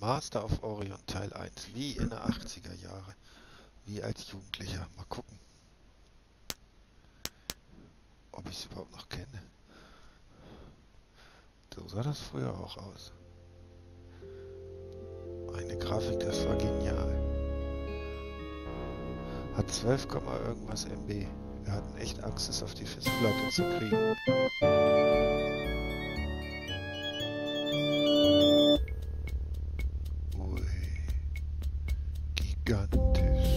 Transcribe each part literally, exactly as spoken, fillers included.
Master of Orion Teil eins, wie in der achtziger Jahre, wie als Jugendlicher. Mal gucken, ob ich es überhaupt noch kenne. So sah das früher auch aus. Eine Grafik, das war genial. Hat zwölf, irgendwas M B. Wir hatten echt Access auf die Festplatte zu kriegen. Ui, gigantisch.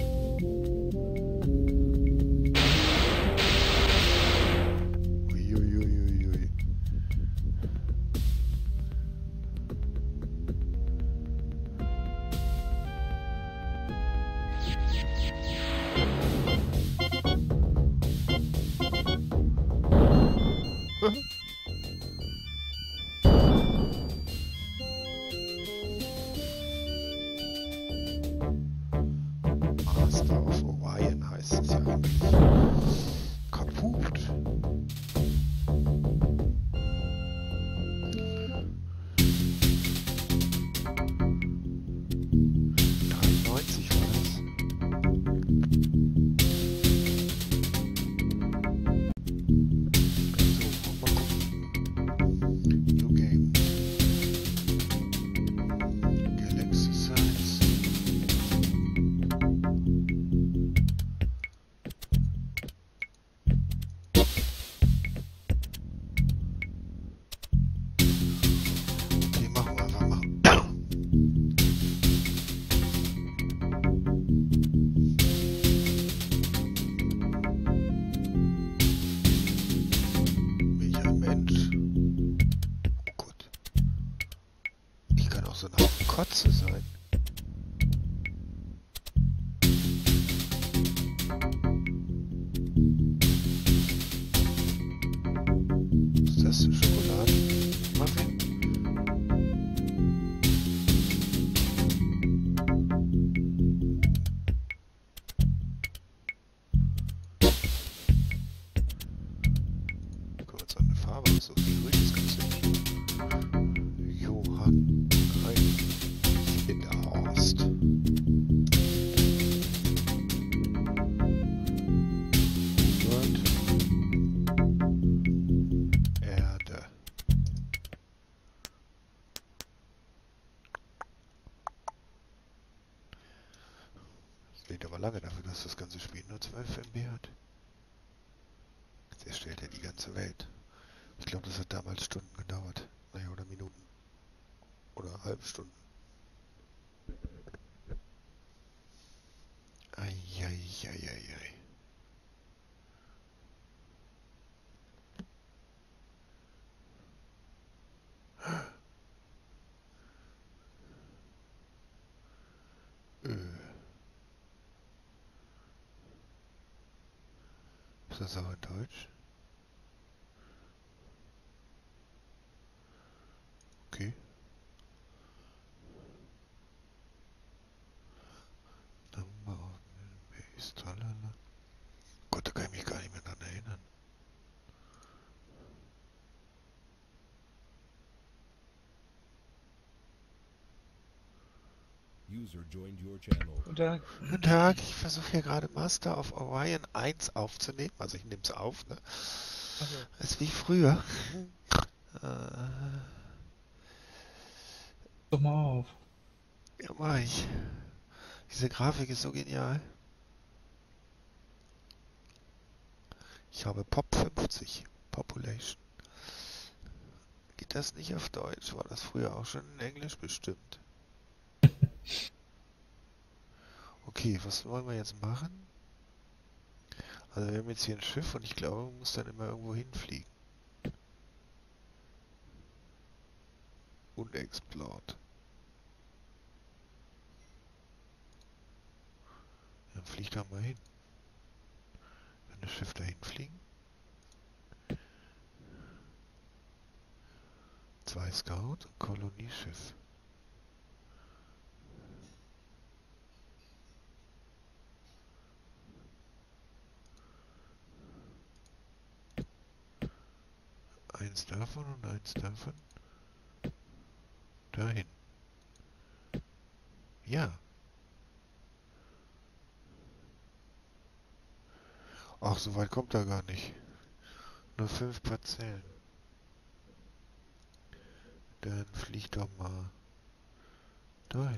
Ui, ui, ui, ui, ui. Master of Orion heißt es ja eigentlich. Kaputt. dreiundneunzig war das. So, mal gucken. New Game. Galaxy Science. Okay, machen wir einfach mal. Bin ich ein Mensch? Oh Gott. Ich kann auch so ein Haufen Kotze sein. Ist das eine Schokoladenmuffin? Guck mal, jetzt an der Farbe aus. So grün ist ganz hübsch. Johann Reinhorst. Hubert. Erde. Das lädt aber lange dafür, dass das ganze Spiel nur zwölf M B hat. Jetzt erstellt er die ganze Welt. Ich glaube, das hat damals Stunden gedauert. Naja, oder Minuten. Oder halbe Stunden. Eieieiei. Äh. Ist das auch in Deutsch? Okay. Number of Base, tralala. Gott, da kann ich mich gar nicht mehr dran erinnern. User joined your channel. Guten Tag. Guten Tag, ich versuche hier gerade Master of Orion eins aufzunehmen. Also ich nehme es auf, ne? Also, Das ist wie früher. Äh, doch mal auf. ja, mach ich. Diese Grafik ist so genial. Ich habe Pop fünfzig. Population. Geht das nicht auf Deutsch? War das früher auch schon in Englisch bestimmt? Okay, was wollen wir jetzt machen? Also wir haben jetzt hier ein Schiff und ich glaube, man muss dann immer irgendwo hinfliegen. Unexplored. Dann fliegt da mal hin. Kann das Schiff da hinfliegen? Zwei Scout und Kolonieschiff. Eins davon und eins davon. Dahin. Ja. Ach, so weit kommt er gar nicht. Nur fünf Parzellen. Dann flieg doch mal dahin.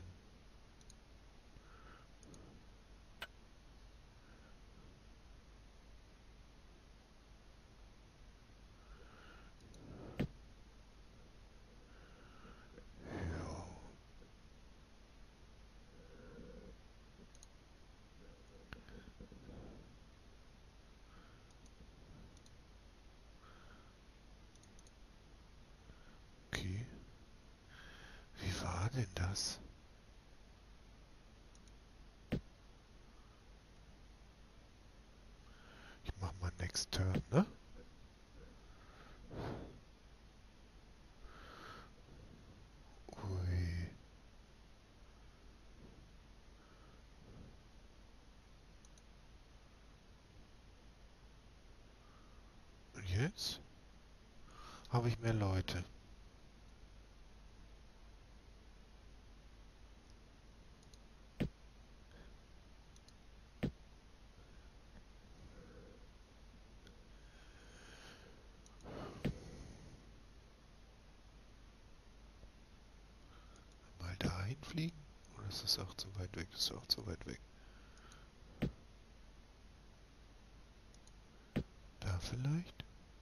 Ja. Okay. Wie war denn das? Ich mach mal Next Turn, ne? Ui. Und jetzt habe ich mehr Leute. Mal dahin fliegen? Oder ist das auch zu weit weg? Das ist auch zu weit weg. Da vielleicht?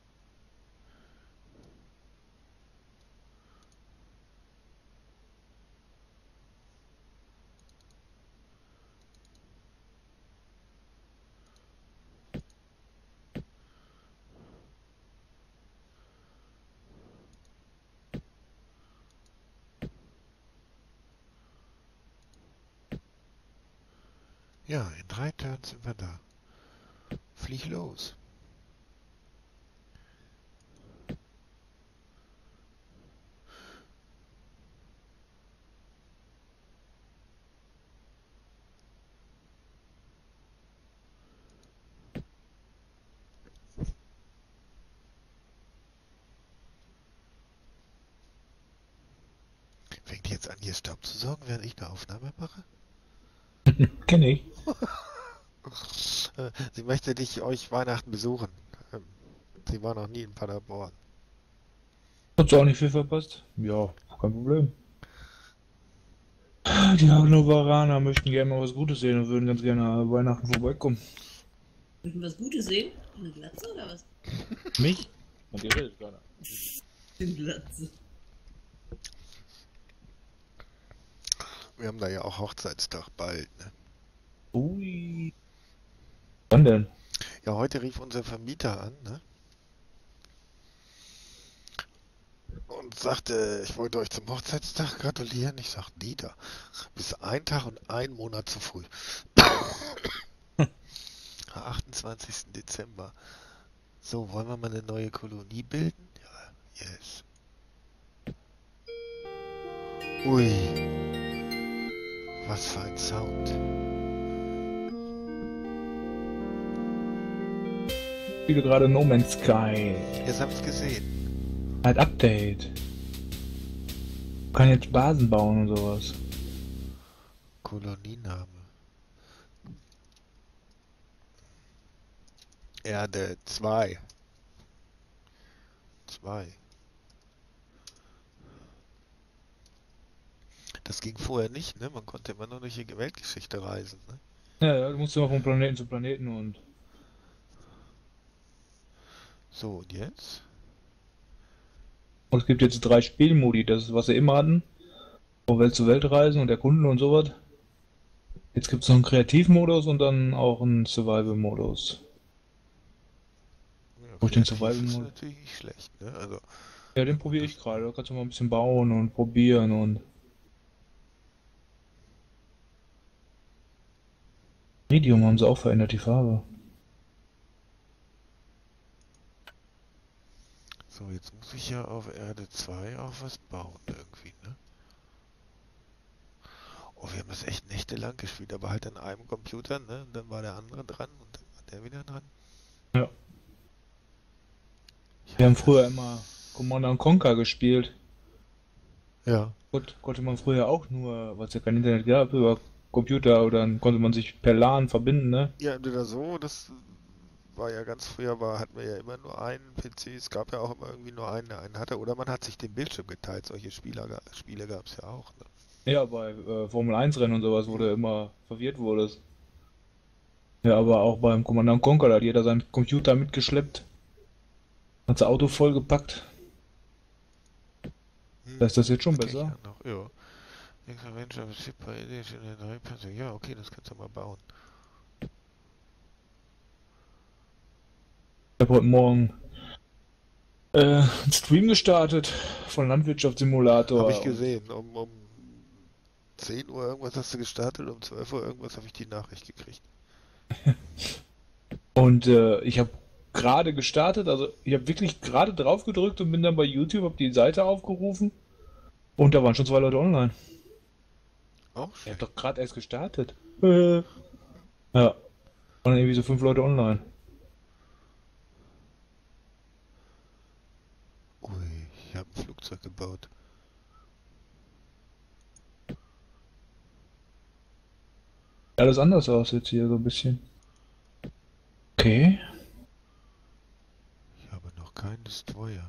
Ja, in drei Turns sind wir da. Flieg los. Fängt jetzt an, hier Staub zu saugen, während ich eine Aufnahme mache? Kenne ich. Äh, Sie möchte dich euch Weihnachten besuchen. Ähm, Sie war noch nie in Paderborn. Hat's auch nicht viel verpasst? Ja, kein Problem. Die Hannoveraner möchten gerne mal was Gutes sehen und würden ganz gerne Weihnachten vorbeikommen. Möchten wir was Gutes sehen? Eine Glatze oder was? Mich? Und ihr redet keiner. Eine Glatze. Wir haben da ja auch Hochzeitstag bald, ne? Ui. Wann denn? Ja, heute rief unser Vermieter an, ne? Und sagte, ich wollte euch zum Hochzeitstag gratulieren. Ich sag, nieder. Bis ein Tag und ein Monat zu früh. achtundzwanzigsten Dezember. So, wollen wir mal eine neue Kolonie bilden? Ja, yes. Ui. Was für ein Sound. Ich spiele gerade No Man's Sky. Jetzt hab ich's gesehen. Halt Update. Kann jetzt Basen bauen und sowas. Koloniename. Erde zwei. zwei. Das ging vorher nicht, ne? Man konnte immer nur durch die Weltgeschichte reisen, ne? Ja, ja, du musst immer von Planeten zu Planeten und... So, und jetzt? Und es gibt jetzt drei Spielmodi, das ist, was sie immer hatten. Von Welt zu Welt reisen und erkunden und sowas. Jetzt gibt es noch einen Kreativmodus und dann auch einen Survival-Modus. Ja, Wo ich den kreativ Survival ist Mode- natürlich nicht schlecht, ne? Also, Ja, den probiere ich gerade. Da kannst du mal ein bisschen bauen und probieren und... Medium haben sie auch verändert, die Farbe. so, jetzt muss ich ja auf Erde zwei auch was bauen irgendwie, ne? Oh, wir haben das echt nächtelang gespielt, aber halt an einem Computer, ne? Und dann war der andere dran und dann war der wieder dran. Ja. Ja, Wir haben das- früher immer Command and Conquer gespielt. Ja. Gott, konnte man früher auch nur, weil es ja kein Internet gab, über Computer oder dann konnte man sich per LAN verbinden, ne? Ja, entweder so, das war ja ganz früher, war, hatten wir ja immer nur einen P C, es gab ja auch immer irgendwie nur einen, der einen hatte, oder man hat sich den Bildschirm geteilt, solche Spieler, ga- Spiele gab es ja auch, ne? Ja, bei äh, Formel eins Rennen und sowas, wo du Mhm. immer verwirrt wurdest. Ja, aber auch beim Command and Conquer, da hat jeder seinen Computer mitgeschleppt, hat sein Auto vollgepackt. Da Hm, ist das jetzt schon das kenne ich besser. auch noch, ja. Next Adventure with Ship by Edition in der drei. Ja, okay, das kannst du mal bauen. Ich habe heute Morgen äh, einen Stream gestartet von Habe ich Landwirtschaftssimulator und, gesehen, um, um zehn Uhr irgendwas hast du gestartet, um zwölf Uhr irgendwas habe ich die Nachricht gekriegt. und äh, ich habe gerade gestartet, also ich habe wirklich gerade drauf gedrückt und bin dann bei YouTube, habe die Seite aufgerufen und da waren schon zwei Leute online. Auch Ich habe schön. doch gerade erst gestartet. Äh, ja, waren irgendwie so fünf Leute online. Ui, ich habe ein Flugzeug gebaut. Alles anders aus jetzt hier so ein bisschen. Okay. Ich habe noch keinen Destroyer.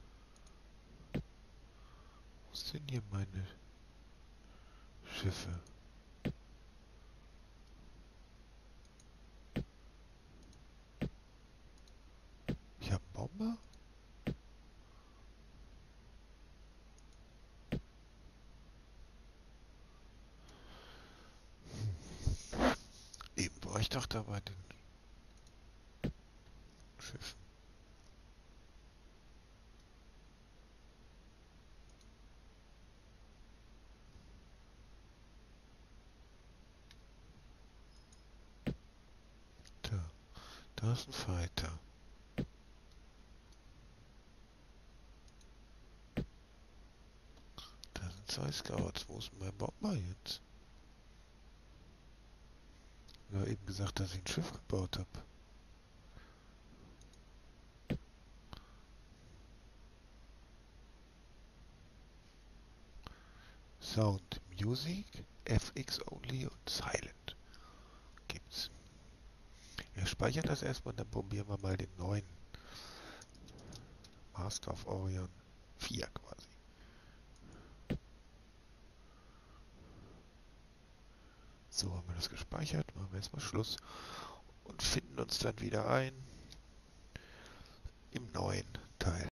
Wo sind hier meine Schiffe? Ich habe einen Bomber? Eben war ich doch da bei den Schiffen. Da, da ist ein Fighter. Da sind zwei Scouts. Wo ist denn mein Bomber jetzt? Ich habe eben gesagt, dass ich ein Schiff gebaut habe. Sound, Music, F X Only und Silent gibt's. Wir speichern das erstmal, dann probieren wir mal den neuen Master of Orion vier quasi. So haben wir das gespeichert, machen wir erstmal Schluss und finden uns dann wieder ein im neuen Teil.